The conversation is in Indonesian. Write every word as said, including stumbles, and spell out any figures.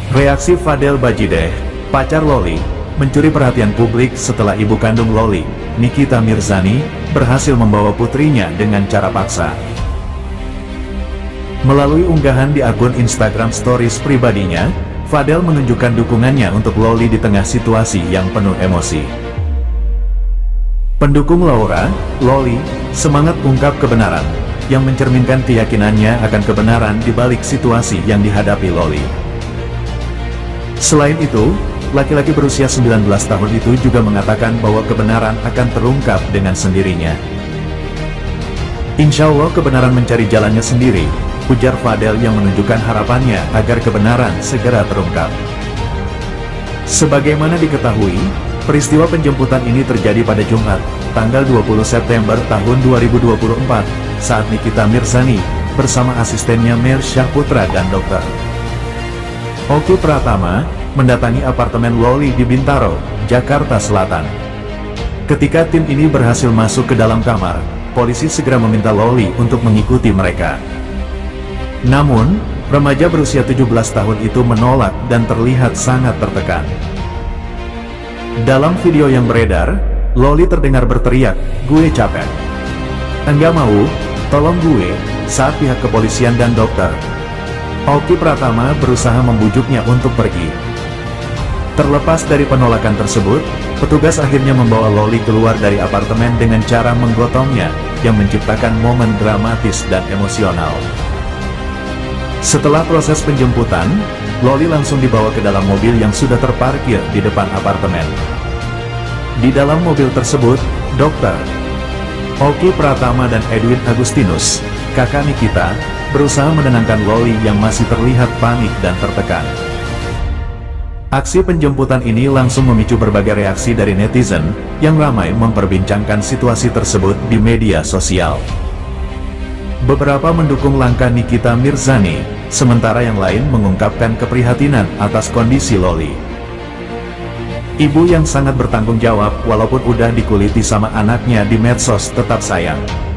Reaksi Fadel Bajideh, pacar Loli, mencuri perhatian publik setelah ibu kandung Loli, Nikita Mirzani, berhasil membawa putrinya dengan cara paksa. Melalui unggahan di akun Instagram Stories pribadinya, Fadel menunjukkan dukungannya untuk Loli di tengah situasi yang penuh emosi. Pendukung Laura, Loli, semangat ungkap kebenaran, yang mencerminkan keyakinannya akan kebenaran di balik situasi yang dihadapi Loli. Selain itu, laki-laki berusia sembilan belas tahun itu juga mengatakan bahwa kebenaran akan terungkap dengan sendirinya. Insya Allah kebenaran mencari jalannya sendiri, ujar Fadel yang menunjukkan harapannya agar kebenaran segera terungkap. Sebagaimana diketahui, peristiwa penjemputan ini terjadi pada Jumat, tanggal dua puluh September tahun dua ribu dua puluh empat, saat Nikita Mirzani bersama asistennya Mer Syahputra dan dokter Oki Pratama mendatangi apartemen Loli di Bintaro, Jakarta Selatan. Ketika tim ini berhasil masuk ke dalam kamar, polisi segera meminta Loli untuk mengikuti mereka. Namun, remaja berusia tujuh belas tahun itu menolak dan terlihat sangat tertekan. Dalam video yang beredar, Loli terdengar berteriak, "Gue capek. Enggak mau, tolong gue," saat pihak kepolisian dan dokter Oki Pratama berusaha membujuknya untuk pergi. Terlepas dari penolakan tersebut, petugas akhirnya membawa Loli keluar dari apartemen dengan cara menggotongnya, yang menciptakan momen dramatis dan emosional. Setelah proses penjemputan, Loli langsung dibawa ke dalam mobil yang sudah terparkir di depan apartemen. Di dalam mobil tersebut, dokter Oki Pratama dan Edwin Agustinus, kakak Nikita, berusaha menenangkan Loli yang masih terlihat panik dan tertekan. Aksi penjemputan ini langsung memicu berbagai reaksi dari netizen, yang ramai memperbincangkan situasi tersebut di media sosial. Beberapa mendukung langkah Nikita Mirzani, sementara yang lain mengungkapkan keprihatinan atas kondisi Loli. Ibu yang sangat bertanggung jawab walaupun udah dikuliti sama anaknya di medsos tetap sayang.